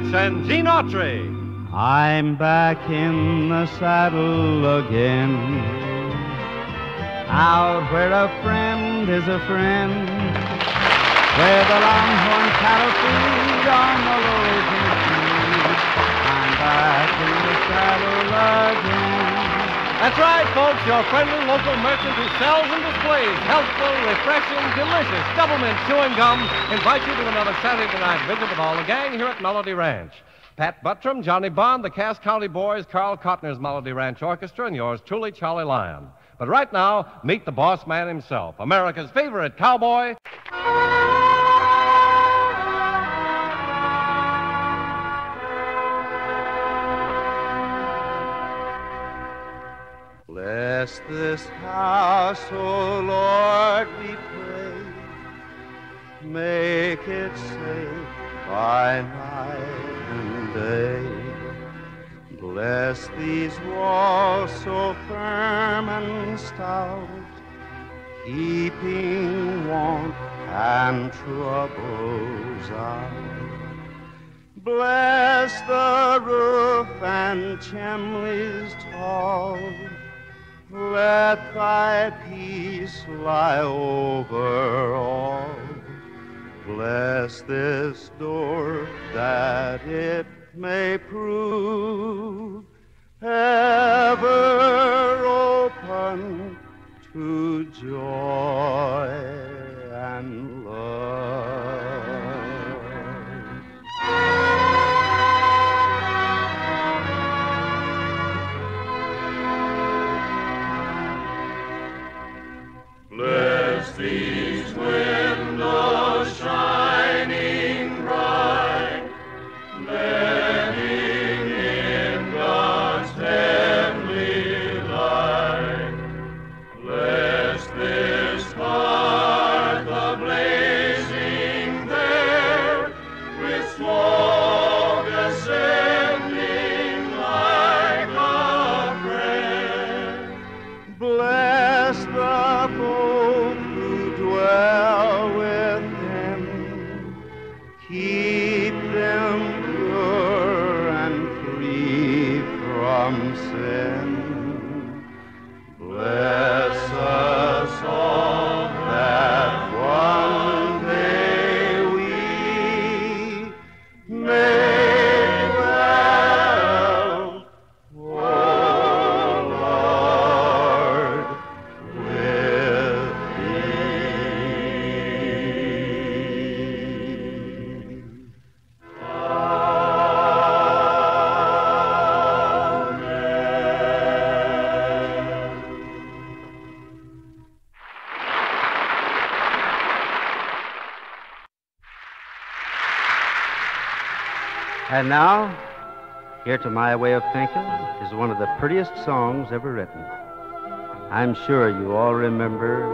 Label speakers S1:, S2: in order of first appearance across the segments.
S1: Branch and Gene Autry.
S2: I'm back in the saddle again, out where a friend is a friend, where the longhorn cattle feed on the lonesome tree. I'm back in the saddle again.
S1: That's right, folks. Your friendly local merchant who sells and displays healthful, refreshing, delicious double-mint chewing gum invites you to another Saturday night visit with all the gang here at Melody Ranch. Pat Buttram, Johnny Bond, the Cass County Boys, Carl Cotner's Melody Ranch Orchestra, and yours truly, Charlie Lyon. But right now, meet the boss man himself, America's favorite cowboy.
S2: Bless this house, O Lord, we pray. Make it safe by night and day. Bless these walls so firm and stout, keeping want and troubles out. Bless the roof and chimneys tall. Let thy peace lie over all. Bless this door that it may prove ever open to joy and love.
S3: Bless these windows shining bright, letting in God's heavenly light. Bless this hearth a-blazing there, with smoke ascending like a prayer.
S2: Bless the folk who dwell within, keep them pure and free from sin. Bless us all that one day we may dwell, O Lord, with thee. And now, here to my way of thinking, is one of the prettiest songs ever written. I'm sure you all remember.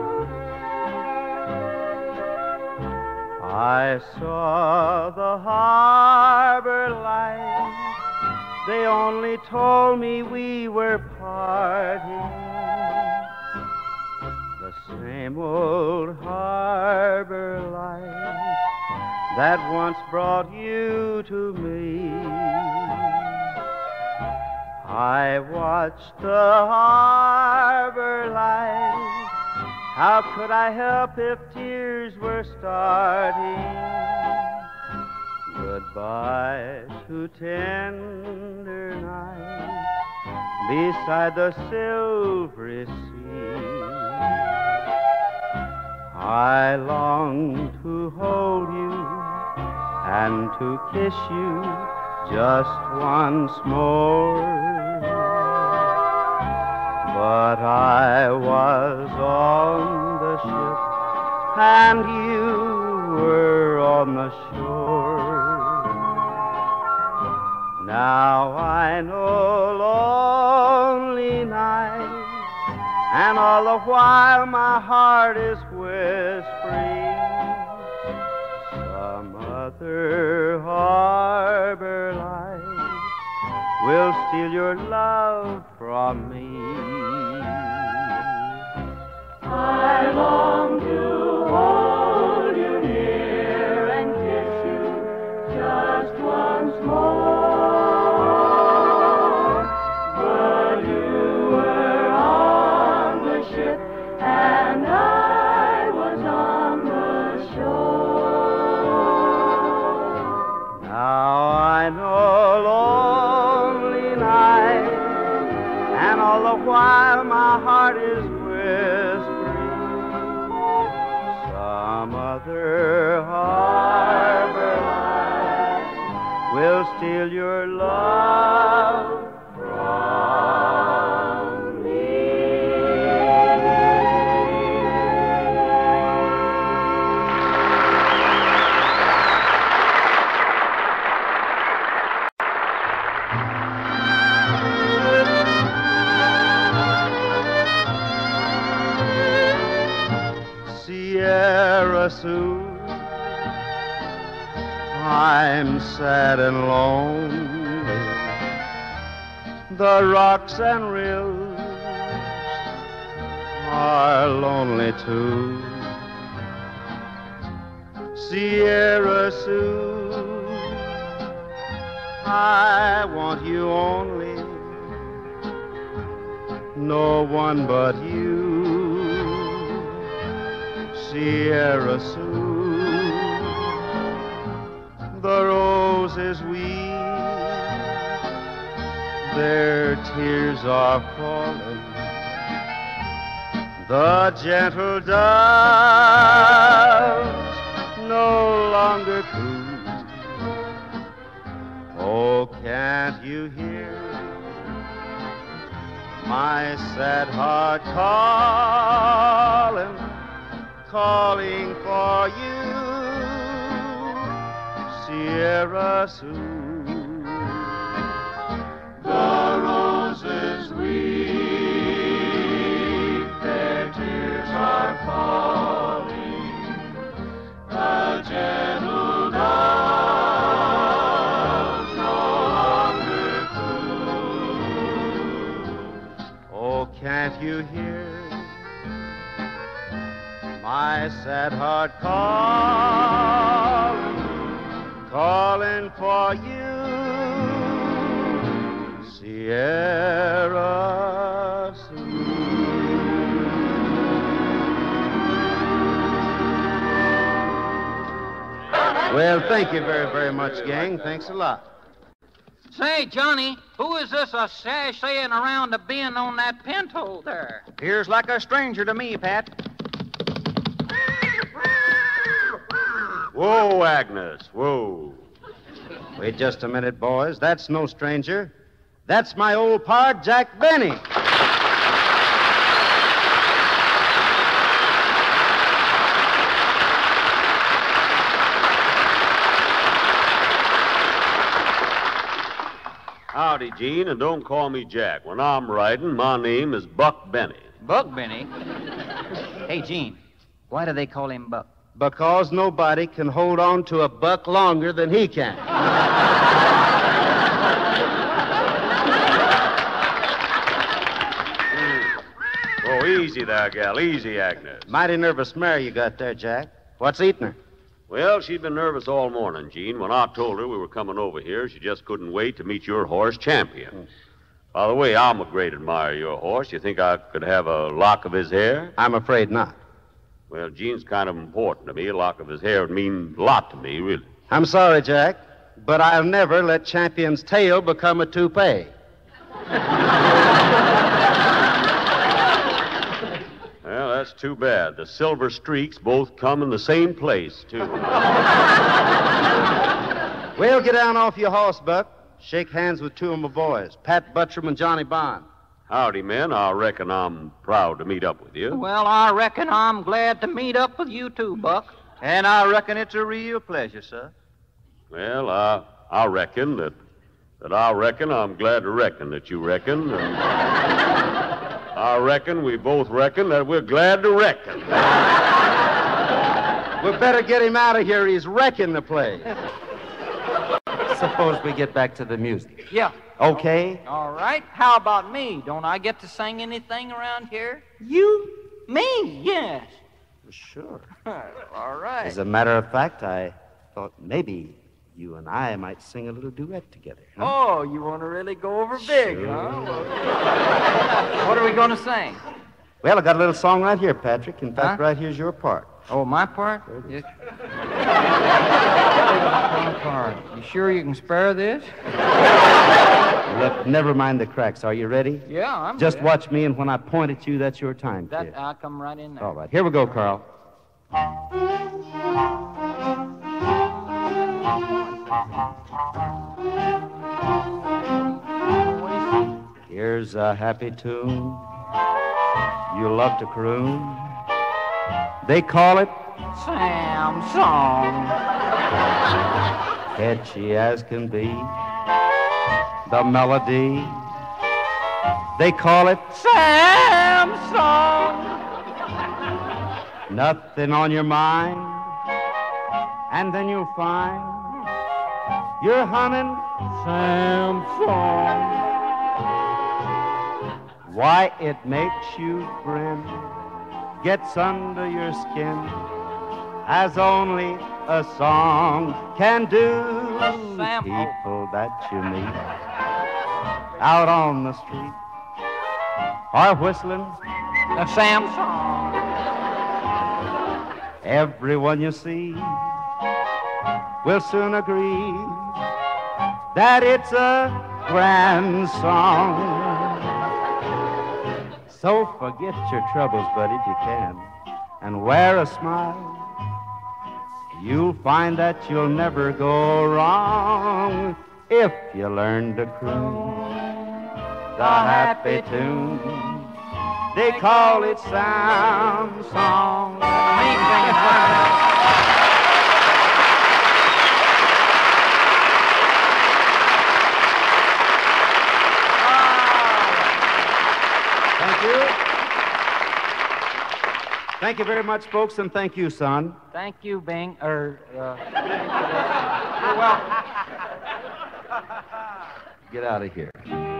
S2: I saw the harbor lights. They only told me we were parting. The same old harbor lights that once brought you to me. I watched the harbor lights. How could I help if tears were starting? Goodbye to tender nights beside the silvery sea. I long to hold you and to kiss you just once more. But I was on the ship and you were on the shore. Now I know lonely nights, and all the while my heart is whispering, some other harbor light will steal your love from me.
S3: I long to hold you near and kiss you just once more.
S2: the while my heart is whispering some other harbor light will steal your love from me. Sierra Sue, I'm sad and lonely. The rocks and rills are lonely too. Sierra Sue, I want you only, no one but you. Sierra Sue, the roses weep, their tears are falling. The gentle doves no longer coo. Oh, can't you hear my sad heart calling for you, Sierra Sue?
S3: The roses weep, their tears are falling. The gentle doves no longer coo.
S2: Oh, can't you hear my sad heart calling for you, Sierra Sue? Well, thank you very, very much, gang. Thanks a lot.
S4: Say, Johnny, who is this sashaying around the bend on that pinto there?
S5: Appears like a stranger to me, Pat.
S6: Whoa, Agnes, whoa.
S2: Wait just a minute, boys. That's no stranger. That's my old pard, Jack Benny.
S6: Howdy, Gene, and don't call me Jack. When I'm riding, my name is Buck Benny.
S5: Buck Benny? Hey, Gene, why do they call him Buck?
S2: Because nobody can hold on to a buck longer than he can.
S6: Oh, easy there, gal. Easy, Agnes.
S2: Mighty nervous mare you got there, Jack. What's eating her?
S6: Well, she'd been nervous all morning, Gene. When I told her we were coming over here, she just couldn't wait to meet your horse, Champion. By the way, I'm a great admirer of your horse. You think I could have a lock of his hair?
S2: I'm afraid not.
S6: Well, Gene's kind of important to me. A lock of his hair would mean a lot to me, really.
S2: I'm sorry, Jack, but I'll never let Champion's tail become a toupee.
S6: Well, that's too bad. The silver streaks both come in the same place, too.
S2: Well, get down off your horse, Buck. Shake hands with two of my boys, Pat Buttram and Johnny Bond.
S6: Howdy, men. I reckon I'm proud to meet up with you.
S4: Well, I reckon I'm glad to meet up with you too, Buck.
S5: And I reckon it's a real pleasure, sir.
S6: Well, I reckon that I'm glad to reckon that you reckon. And I reckon we both reckon that we're glad to reckon.
S2: We better get him out of here. He's wrecking the place. Suppose we get back to the music.
S4: Yeah.
S2: Okay?
S4: All right. How about me? Don't I get to sing anything around here? You? Me? Yes.
S2: Sure.
S4: All right.
S2: As a matter of fact, I thought maybe you and I might sing a little duet together. Huh?
S4: Oh, you want to really go over big,
S2: Sure.
S4: huh? What are we going to sing?
S2: Well, I got a little song right here, Patrick. In fact,
S4: Huh?
S2: right here's your part.
S4: Oh, my part? Yes. My part. You sure you can spare this?
S2: But never mind the cracks. Are you ready?
S4: Yeah, I'm
S2: Just
S4: ready.
S2: watch me, and when I point at you, that's your time, kid.
S4: I'll come right in there.
S2: All right. Here we go, Carl. Here's a happy tune you love to croon. They call it
S4: Samsung.
S2: catchy as can be. The melody, they call it
S4: Samsung.
S2: nothing on your mind, and then you'll find you're humming Samsung. Why, it makes you grin, gets under your skin, as only a song can do.
S4: Sam-
S2: People that you meet out on the street are whistling.
S4: Samsung.
S2: Everyone you see will soon agree that it's a grand song. So forget your troubles, buddy, if you can, and wear a smile. You'll find that you'll never go wrong if you learn to croon the happy tune. They call it Samsung. Thank you. Thank you very much, folks, and thank you, son.
S4: Thank you, Bing. You're welcome.
S2: Get out of here.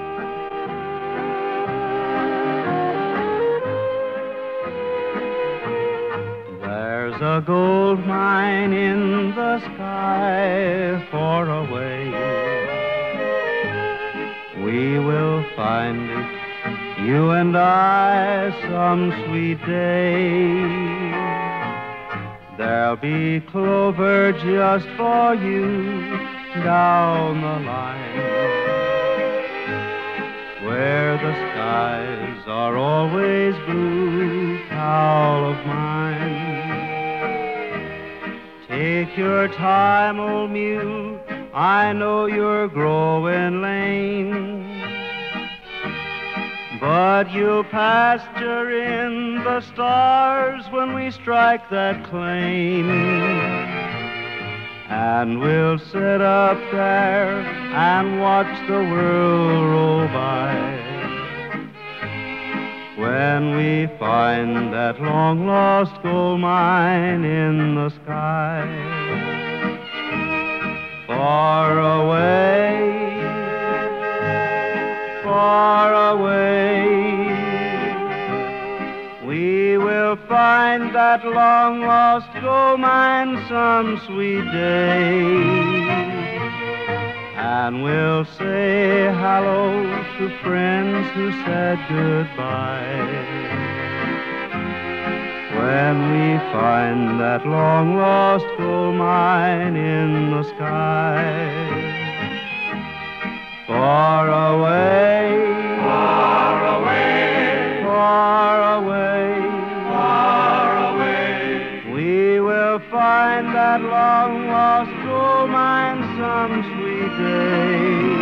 S2: There's a gold mine in the sky far away. We will find it, you and I, some sweet day. There'll be clover just for you down the line, where the skies are always blue, cow of mine. Take your time, old mule, I know you're growing lame, but you'll pasture in the stars when we strike that claim. And we'll sit up there and watch the world roll by, when we find that long-lost gold mine in the sky. Far away, far away, we will find that long-lost gold mine some sweet day. And we'll say hello to friends who said goodbye, when we find that long-lost gold mine in the sky. Far away, far away, far away, far away, we will find that long-lost gold mine some sweet day.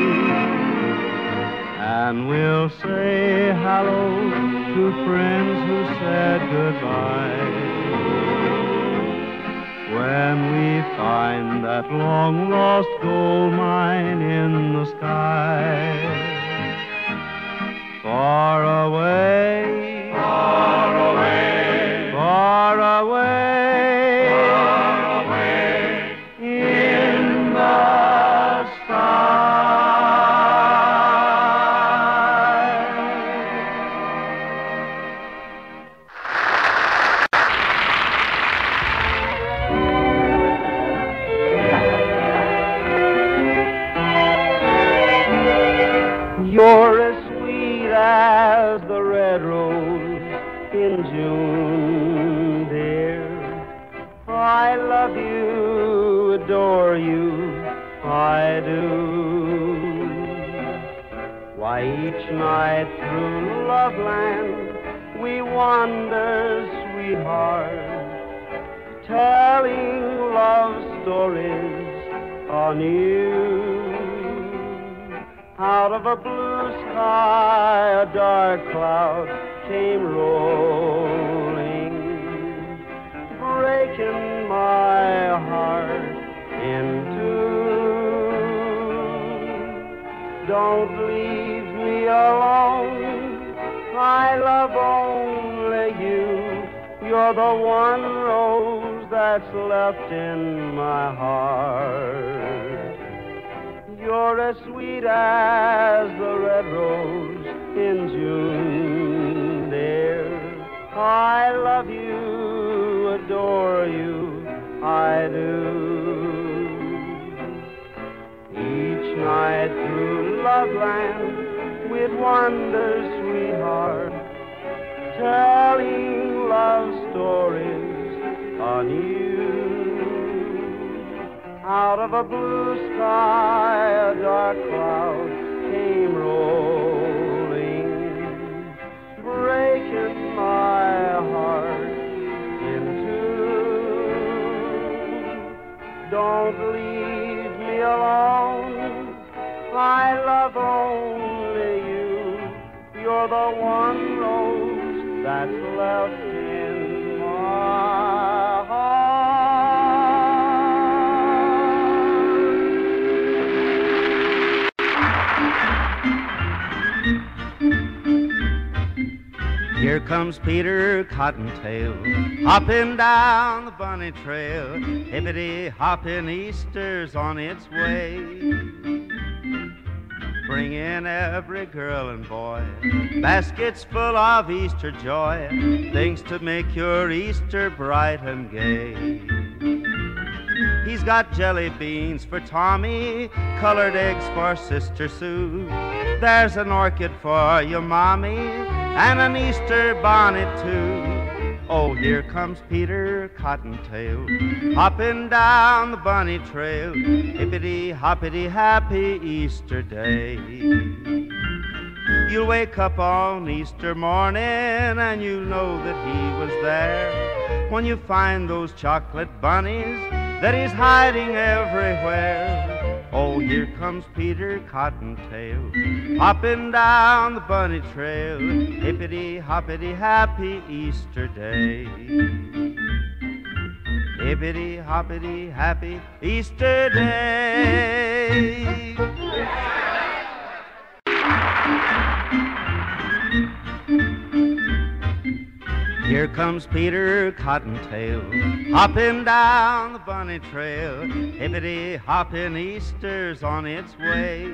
S2: And we'll say hello to friends who said goodbye, when we find that long-lost gold mine in the sky. Far away, far away, far away, far away, in the sky. You're as sweet as the red rose in June, dear. I love you, adore you, I do. Why, each night through Loveland we wander, sweetheart, telling love stories anew. Out of a blue sky, a dark cloud came rolling, breaking my heart in two. Don't leave me alone, I love only you. You're the one rose that's left in my heart. You're as sweet as the red rose in June, dear. I love you, adore you, I do. Each night through Loveland we'd wander, sweetheart, telling love stories anew. Out of a blue sky, a dark cloud came rolling, breaking my heart in two. Don't leave me alone, I love only you. You're the one rose that's left in my heart. Here comes Peter Cottontail, hopping down the bunny trail. Hippity-hopping, Easter's on its way, bringing every girl and boy baskets full of Easter joy, things to make your Easter bright and gay. He's got jelly beans for Tommy, colored eggs for Sister Sue. There's an orchid for your mommy, and an Easter bonnet too. Oh, here comes Peter Cottontail, hopping down the bunny trail. Hippity-hoppity, happy Easter day. You'll wake up on Easter morning and you'll know that he was there when you find those chocolate bunnies that he's hiding everywhere. Oh, here comes Peter Cottontail, hopping down the bunny trail. Hippity-hoppity, happy Easter day. Hippity-hoppity, happy Easter day. Here comes Peter Cottontail, hopping down the bunny trail. Hippity-hopping, Easter's on its way,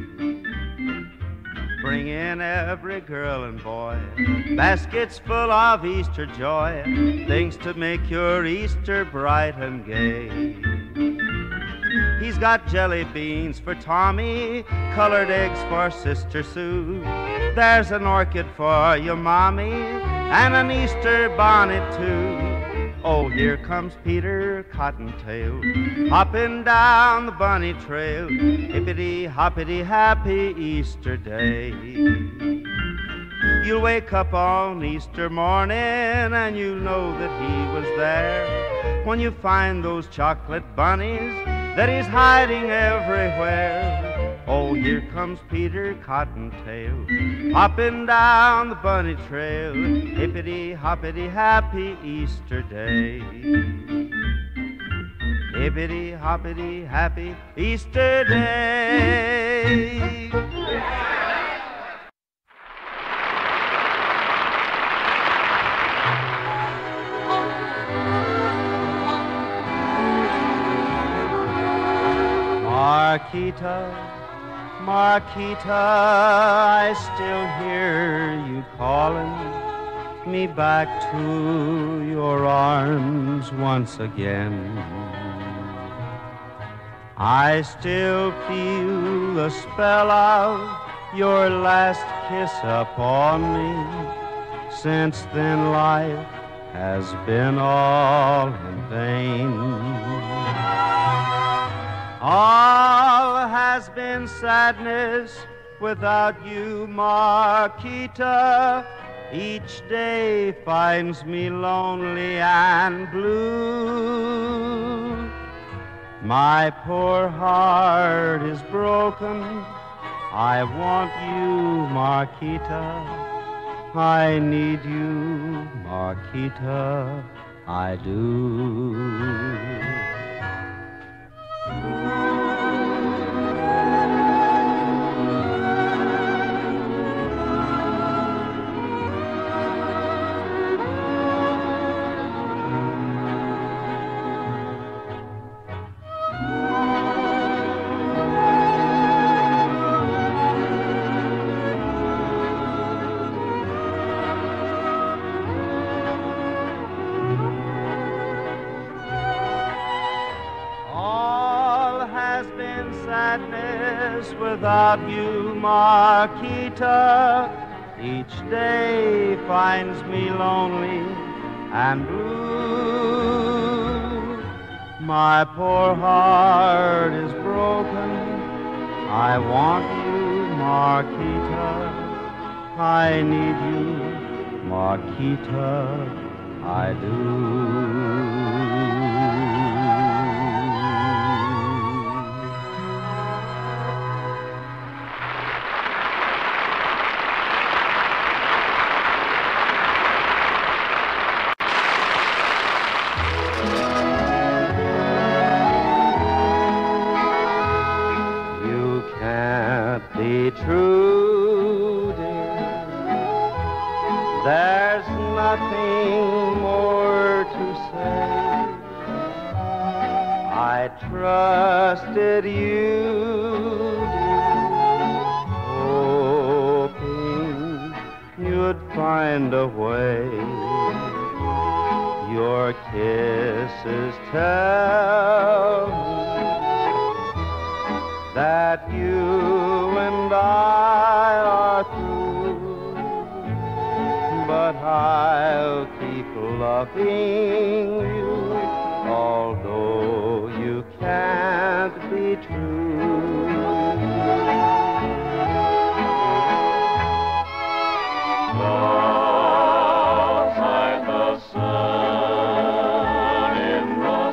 S2: bringing every girl and boy baskets full of Easter joy, things to make your Easter bright and gay. He's got jelly beans for Tommy, colored eggs for Sister Sue. There's an orchid for your mommy, and an Easter bonnet too. Oh, here comes Peter Cottontail, hopping down the bunny trail. Hippity-hoppity, happy Easter day. You'll wake up on Easter morning and you'll know that he was there when you find those chocolate bunnies that he's hiding everywhere. Oh, here comes Peter Cottontail, hopping down the bunny trail. Hippity-hoppity, happy Easter day. Hippity-hoppity, happy Easter day. Marquita, Marquita, I still hear you calling me back to your arms once again. I still feel the spell of your last kiss upon me. Since then life has been all in vain. All has been sadness without you, Marquita. Each day finds me lonely and blue. My poor heart is broken. I want you, Marquita. I need you, Marquita. I do. Without you, Marquita, each day finds me lonely and blue. My poor heart is broken. I want you, Marquita. I need you, Marquita. I do. True, dear, there's nothing more to say. I trusted you, dear, hoping you'd find a way. Your kisses tell me that you and I are through, but I'll keep loving you, although you can't be true.
S3: Outside the sun in the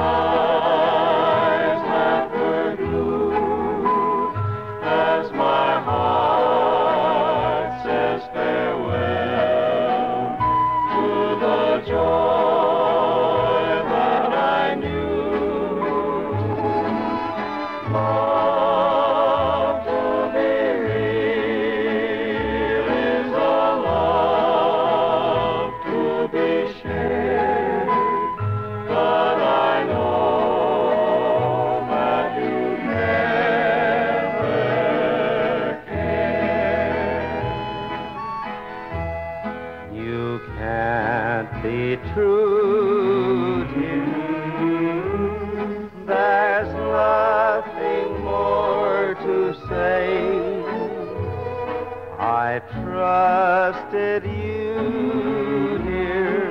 S3: skies that were blue, as my heart says farewell to the joy that I knew. Love to be real is a love to be shared, but I know that you never cared.
S2: You can't be true, dear. There's nothing more to say. I trusted you, dear,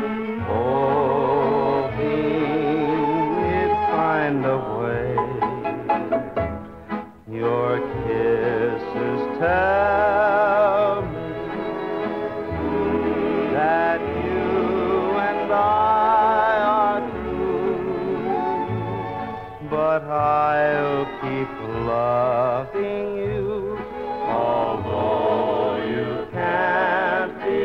S2: hoping you'd find a way. Your kisses tell me that you and I are through, but I'll keep loving you, although you can't be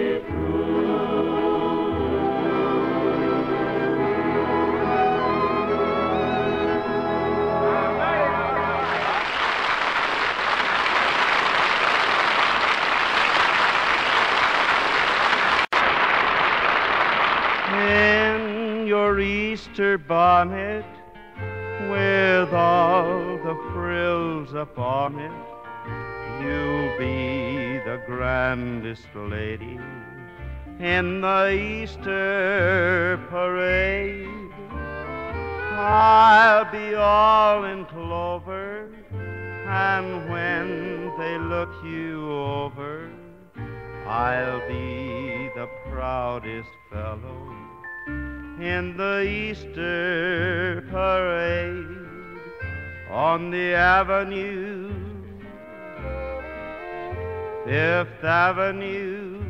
S2: in your Easter bonnet with all the frills upon it. You'll be the grandest lady in the Easter parade. I'll be all in clover, and when they look you over, I'll be the proudest fellow in the Easter parade. On the avenue Fifth Avenue.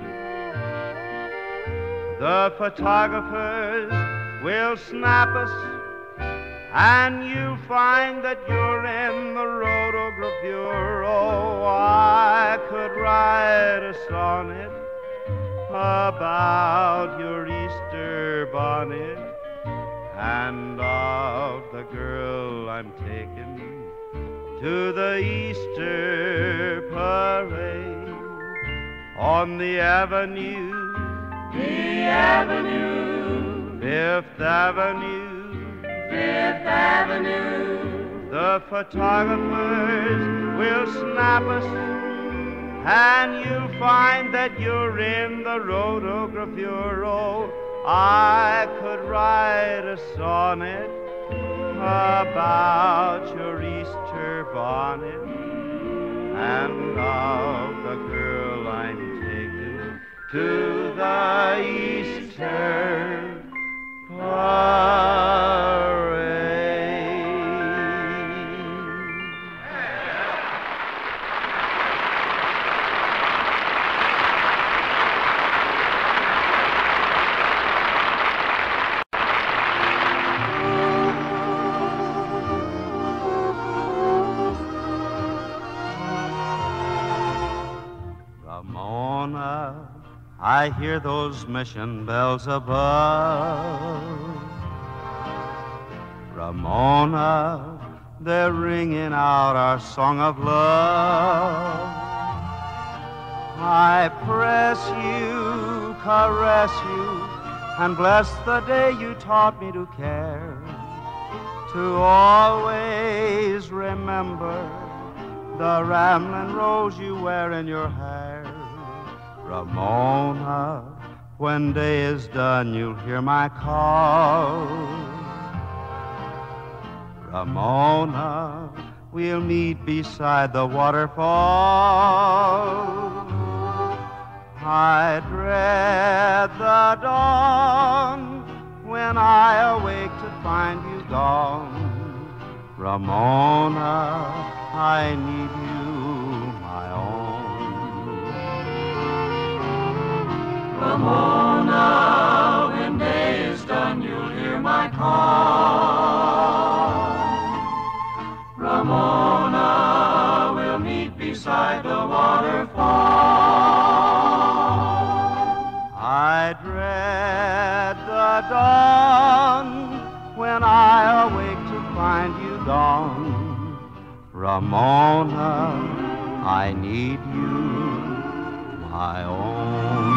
S2: The photographers will snap us, and you'll find that you're in the rotogravure. Oh, I could write a sonnet about your Easter bonnet and of the girl I'm taking to the Easter parade on the avenue.
S3: The avenue,
S2: Fifth Avenue,
S3: Fifth Avenue.
S2: the photographers will snap us, and you'll find that you're in the rotogravure. Oh, I could write a sonnet about your Easter bonnet and of the girl I'm taking to the Easter parade. Ramona, I hear those mission bells above. Ramona, they're ringing out our song of love. I press you, caress you, and bless the day you taught me to care, to always remember the rambling rose you wear in your hair. Ramona, when day is done, you'll hear my call. Ramona, we'll meet beside the waterfall. I dread the dawn when I awake to find you gone. Ramona, I need you, my own.
S3: Ramona, when day is done, you'll hear my call. Ramona, we'll meet beside the waterfall.
S2: I dread the dawn when I awake to find you gone. Ramona, I need you, my own.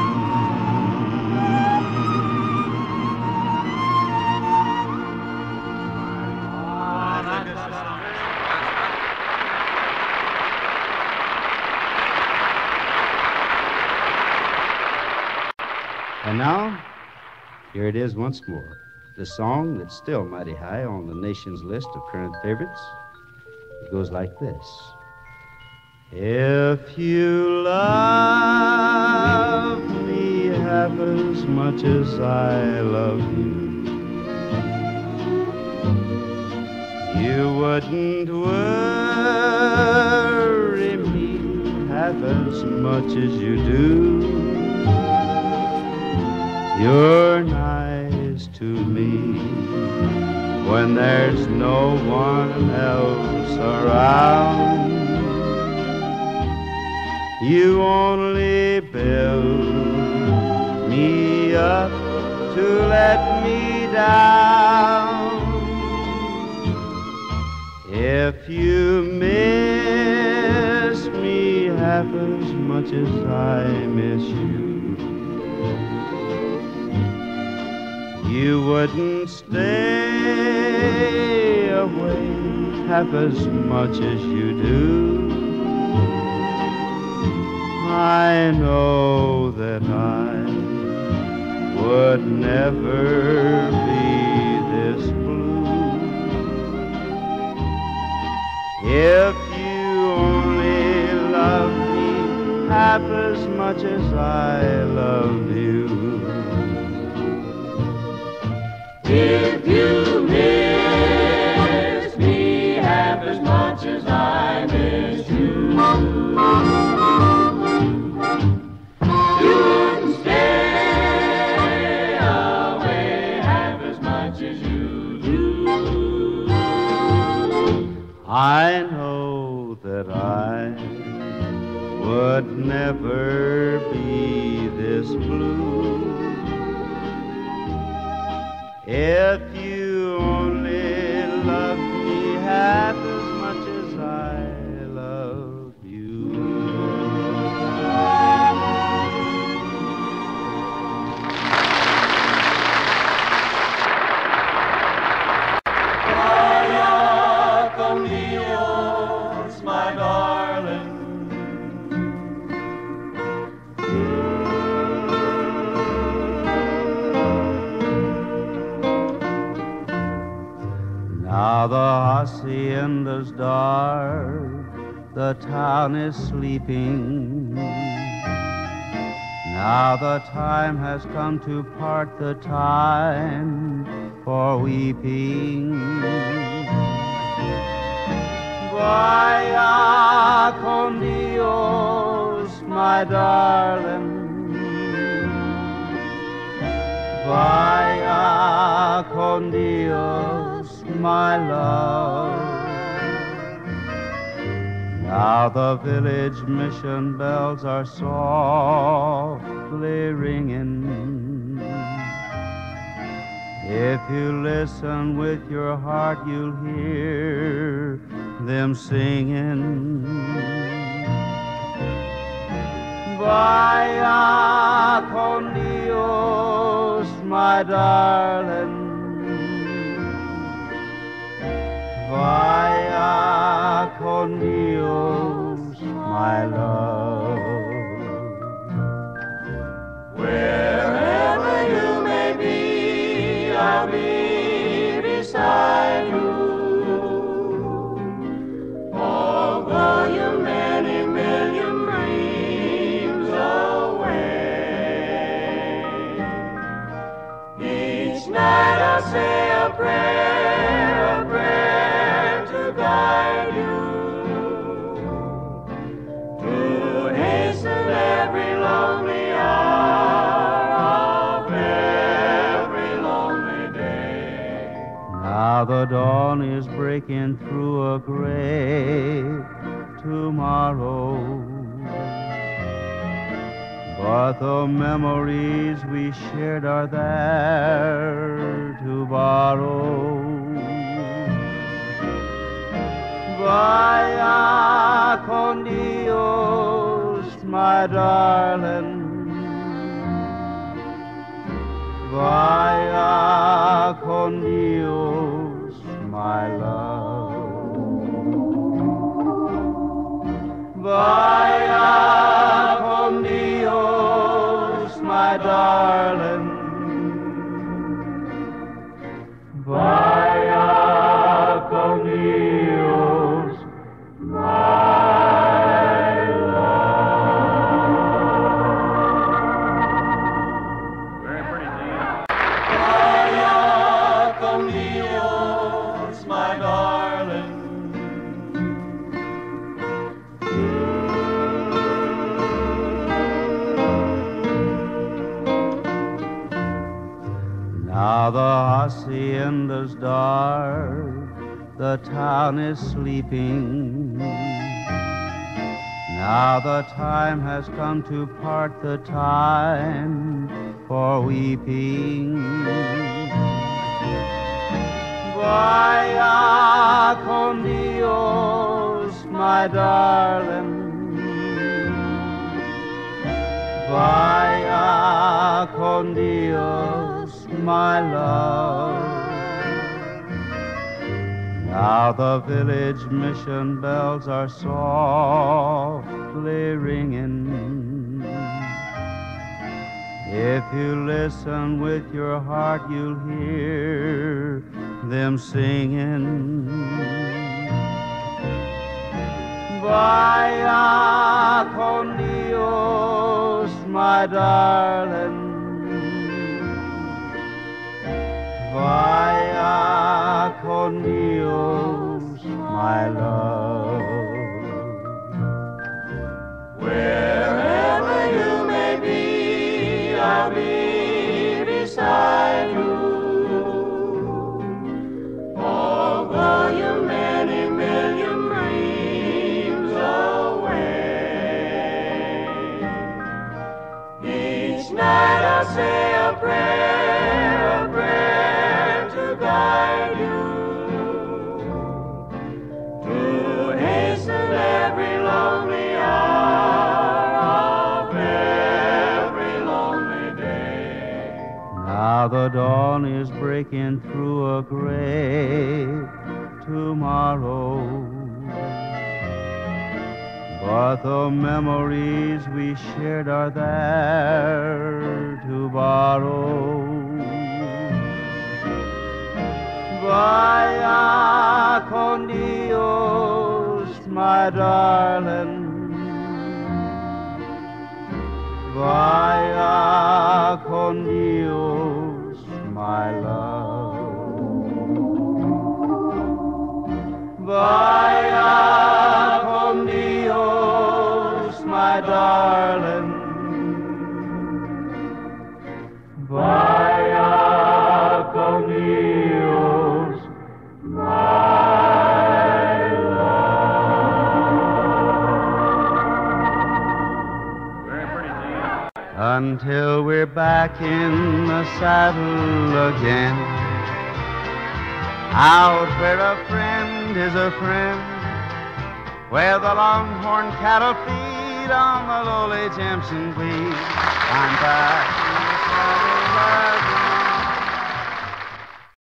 S2: And now, here it is once more. The song that's still mighty high on the nation's list of current favorites. It goes like this. If you love me half as much as I love you, you wouldn't worry me half as much as you do. You're nice to me when there's no one else around. You only build me up to let me down. If you miss me half as much as I miss you, you wouldn't stay away half as much as you do. I know that I would never be this blue if you only loved me half as much as I love you.
S3: If you miss me half as much as I miss you,
S2: would never be this blue. If you only loved me half as much as I love you.
S3: Vaya con Dios, my darling.
S2: Now the hacienda's dark, the town is sleeping. Now the time has come to part, the time for weeping. Vaya con Dios, my darling. Vaya con Dios, my love. Now the village mission bells are softly ringing. If you listen with your heart, you'll hear them singing. Vaya con Dios, my darling. Vaya con Dios, my love.
S3: Wherever you may be, I'll be beside you. Although you're many million dreams away, each night I'll say a prayer to guide you, to hasten every lonely hour of every lonely day.
S2: Now the dawn is breaking through a gray tomorrow, but the memories we shared are there to borrow. Vaya con Dios, my darling. Vaya con Dios, my love. Vaya con Dios, my darling. Vaya con Dios, my love.
S6: Very pretty, Dean.
S3: Vaya con Dios, my darling.
S2: Now the hacienda's dark, the town is sleeping. Now the time has come to part, the time for weeping. Vaya con Dios, my darling. Vaya con Dios, my love. Now the village mission bells are softly ringing. If you listen with your heart, you'll hear them singing. Vaya con Dios, my darling. Vaya con Dios, my love.
S3: Wherever you may be, I'll be beside you. Although you're many million dreams away,
S2: the dawn is breaking through a gray tomorrow. But the memories we shared are there to borrow. Vaya con Dios, my darling. Vaya con Dios, my love. Vaya con Dios, my darling. Vaya con Dios, my love.
S6: Very pretty, Gene.
S2: Until we're back in the saddle again, out where a friend is a friend, where the longhorn cattle feed on the lowly Jimson weed. I'm back in the saddle